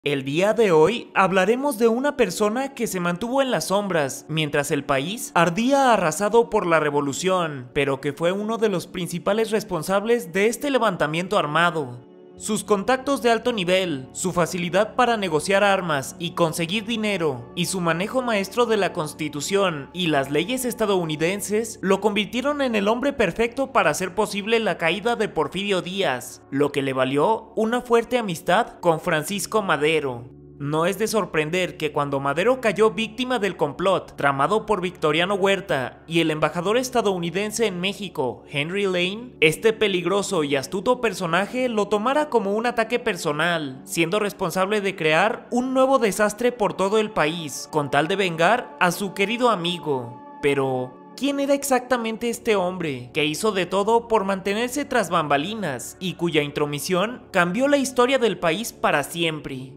El día de hoy hablaremos de una persona que se mantuvo en las sombras mientras el país ardía arrasado por la revolución, pero que fue uno de los principales responsables de este levantamiento armado. Sus contactos de alto nivel, su facilidad para negociar armas y conseguir dinero, y su manejo maestro de la Constitución y las leyes estadounidenses lo convirtieron en el hombre perfecto para hacer posible la caída de Porfirio Díaz, lo que le valió una fuerte amistad con Francisco Madero. No es de sorprender que cuando Madero cayó víctima del complot tramado por Victoriano Huerta y el embajador estadounidense en México, Henry Lane, este peligroso y astuto personaje lo tomara como un ataque personal, siendo responsable de crear un nuevo desastre por todo el país, con tal de vengar a su querido amigo. Pero ¿quién era exactamente este hombre que hizo de todo por mantenerse tras bambalinas y cuya intromisión cambió la historia del país para siempre?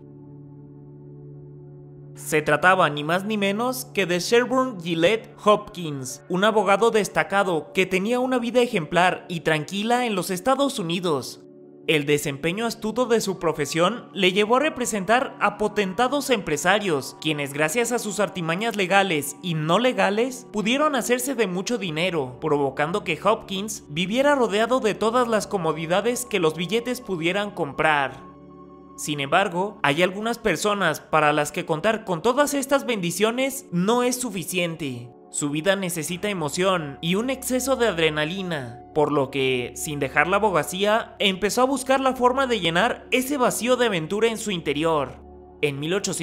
Se trataba ni más ni menos que de Sherburne Gillette Hopkins, un abogado destacado que tenía una vida ejemplar y tranquila en los Estados Unidos. El desempeño astuto de su profesión le llevó a representar a potentados empresarios, quienes gracias a sus artimañas legales y no legales pudieron hacerse de mucho dinero, provocando que Hopkins viviera rodeado de todas las comodidades que los billetes pudieran comprar. Sin embargo, hay algunas personas para las que contar con todas estas bendiciones no es suficiente. Su vida necesita emoción y un exceso de adrenalina, por lo que, sin dejar la abogacía, empezó a buscar la forma de llenar ese vacío de aventura en su interior. En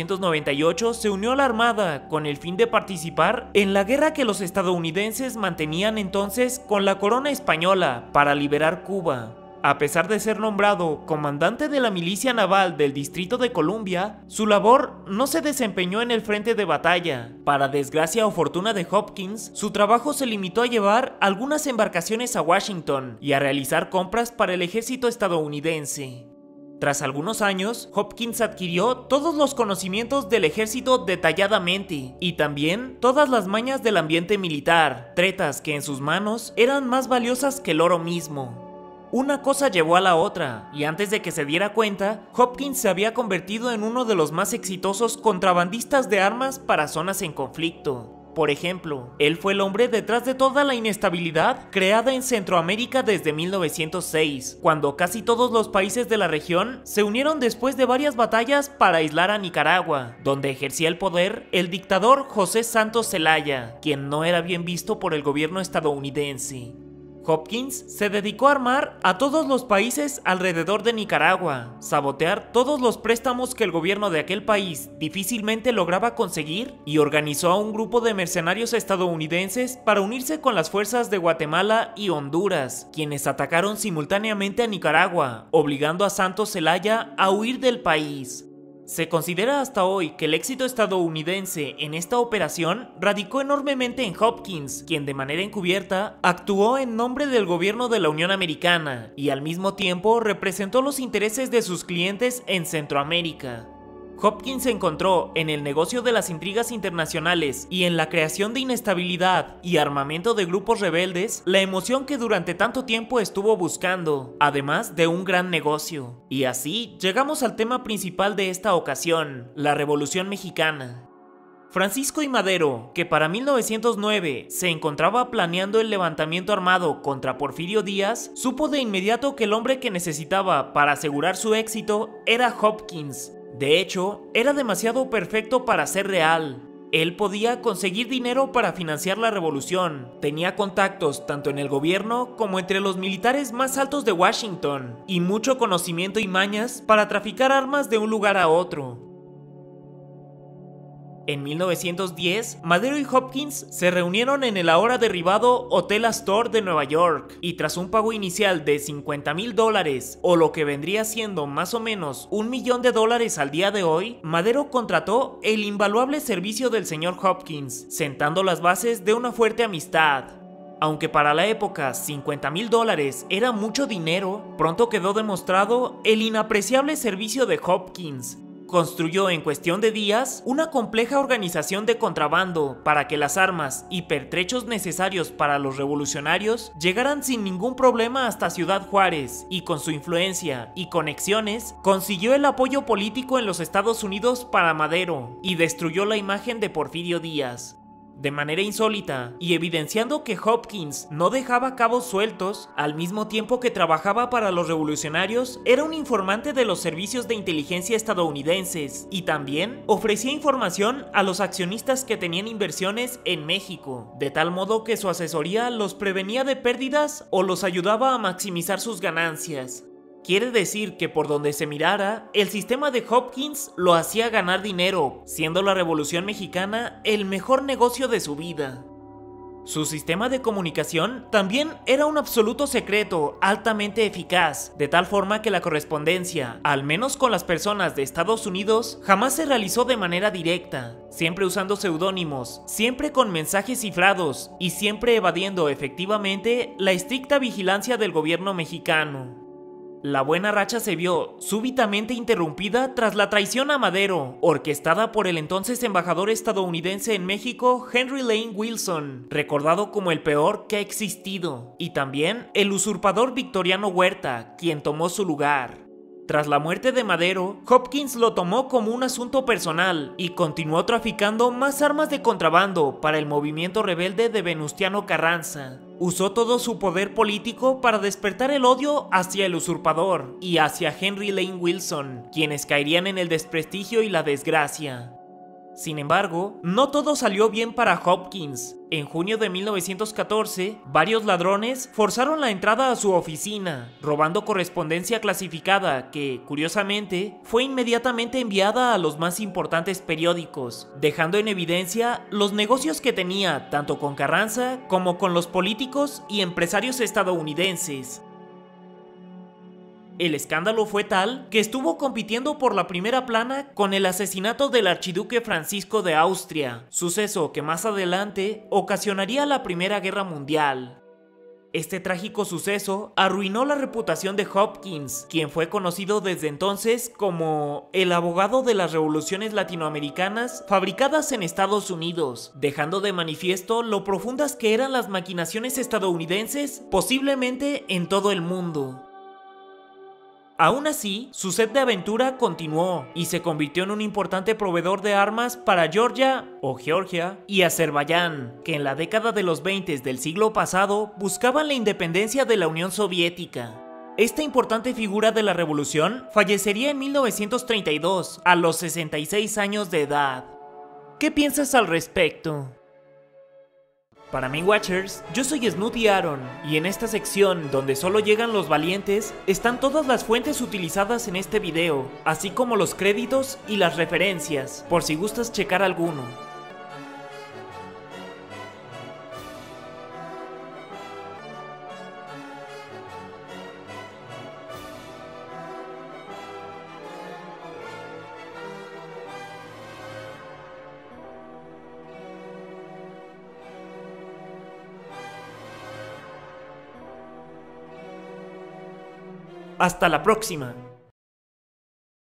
1898 se unió a la Armada con el fin de participar en la guerra que los estadounidenses mantenían entonces con la corona española para liberar Cuba. A pesar de ser nombrado comandante de la milicia naval del Distrito de Columbia, su labor no se desempeñó en el frente de batalla. Para desgracia o fortuna de Hopkins, su trabajo se limitó a llevar algunas embarcaciones a Washington y a realizar compras para el ejército estadounidense. Tras algunos años, Hopkins adquirió todos los conocimientos del ejército detalladamente y también todas las mañas del ambiente militar, tretas que en sus manos eran más valiosas que el oro mismo. Una cosa llevó a la otra, y antes de que se diera cuenta, Hopkins se había convertido en uno de los más exitosos contrabandistas de armas para zonas en conflicto. Por ejemplo, él fue el hombre detrás de toda la inestabilidad creada en Centroamérica desde 1906, cuando casi todos los países de la región se unieron después de varias batallas para aislar a Nicaragua, donde ejercía el poder el dictador José Santos Zelaya, quien no era bien visto por el gobierno estadounidense. Hopkins se dedicó a armar a todos los países alrededor de Nicaragua, sabotear todos los préstamos que el gobierno de aquel país difícilmente lograba conseguir y organizó a un grupo de mercenarios estadounidenses para unirse con las fuerzas de Guatemala y Honduras, quienes atacaron simultáneamente a Nicaragua, obligando a Santos Zelaya a huir del país. Se considera hasta hoy que el éxito estadounidense en esta operación radicó enormemente en Hopkins, quien de manera encubierta actuó en nombre del gobierno de la Unión Americana y al mismo tiempo representó los intereses de sus clientes en Centroamérica. Hopkins encontró en el negocio de las intrigas internacionales y en la creación de inestabilidad y armamento de grupos rebeldes la emoción que durante tanto tiempo estuvo buscando, además de un gran negocio. Y así llegamos al tema principal de esta ocasión, la Revolución Mexicana. Francisco I. Madero, que para 1909 se encontraba planeando el levantamiento armado contra Porfirio Díaz, supo de inmediato que el hombre que necesitaba para asegurar su éxito era Hopkins. De hecho, era demasiado perfecto para ser real. Él podía conseguir dinero para financiar la revolución, tenía contactos tanto en el gobierno como entre los militares más altos de Washington, y mucho conocimiento y mañas para traficar armas de un lugar a otro. En 1910, Madero y Hopkins se reunieron en el ahora derribado Hotel Astor de Nueva York, y tras un pago inicial de $50,000, o lo que vendría siendo más o menos $1,000,000 al día de hoy, Madero contrató el invaluable servicio del señor Hopkins, sentando las bases de una fuerte amistad. Aunque para la época $50,000 era mucho dinero, pronto quedó demostrado el inapreciable servicio de Hopkins. construyó en cuestión de días una compleja organización de contrabando para que las armas y pertrechos necesarios para los revolucionarios llegaran sin ningún problema hasta Ciudad Juárez, y con su influencia y conexiones consiguió el apoyo político en los Estados Unidos para Madero y destruyó la imagen de Porfirio Díaz. De manera insólita, y evidenciando que Hopkins no dejaba cabos sueltos, al mismo tiempo que trabajaba para los revolucionarios, era un informante de los servicios de inteligencia estadounidenses, y también ofrecía información a los accionistas que tenían inversiones en México, de tal modo que su asesoría los prevenía de pérdidas o los ayudaba a maximizar sus ganancias. Quiere decir que por donde se mirara, el sistema de Hopkins lo hacía ganar dinero, siendo la Revolución Mexicana el mejor negocio de su vida. Su sistema de comunicación también era un absoluto secreto altamente eficaz, de tal forma que la correspondencia, al menos con las personas de Estados Unidos, jamás se realizó de manera directa, siempre usando seudónimos, siempre con mensajes cifrados y siempre evadiendo efectivamente la estricta vigilancia del gobierno mexicano. La buena racha se vio súbitamente interrumpida tras la traición a Madero, orquestada por el entonces embajador estadounidense en México, Henry Lane Wilson, recordado como el peor que ha existido, y también el usurpador Victoriano Huerta, quien tomó su lugar. Tras la muerte de Madero, Hopkins lo tomó como un asunto personal y continuó traficando más armas de contrabando para el movimiento rebelde de Venustiano Carranza. Usó todo su poder político para despertar el odio hacia el usurpador y hacia Henry Lane Wilson, quienes caerían en el desprestigio y la desgracia. Sin embargo, no todo salió bien para Hopkins. En junio de 1914, varios ladrones forzaron la entrada a su oficina, robando correspondencia clasificada que, curiosamente, fue inmediatamente enviada a los más importantes periódicos, dejando en evidencia los negocios que tenía tanto con Carranza como con los políticos y empresarios estadounidenses. El escándalo fue tal que estuvo compitiendo por la primera plana con el asesinato del archiduque Francisco de Austria, suceso que más adelante ocasionaría la Primera Guerra Mundial. Este trágico suceso arruinó la reputación de Hopkins, quien fue conocido desde entonces como el abogado de las revoluciones latinoamericanas fabricadas en Estados Unidos, dejando de manifiesto lo profundas que eran las maquinaciones estadounidenses, posiblemente en todo el mundo. Aún así, su sed de aventura continuó y se convirtió en un importante proveedor de armas para Georgia o Georgia y Azerbaiyán, que en la década de los 20 del siglo pasado buscaban la independencia de la Unión Soviética. Esta importante figura de la revolución fallecería en 1932 a los 66 años de edad. ¿Qué piensas al respecto? Para mí, Watchers, yo soy Snooty Aaron, y en esta sección donde solo llegan los valientes, están todas las fuentes utilizadas en este video, así como los créditos y las referencias, por si gustas checar alguno. Hasta la próxima.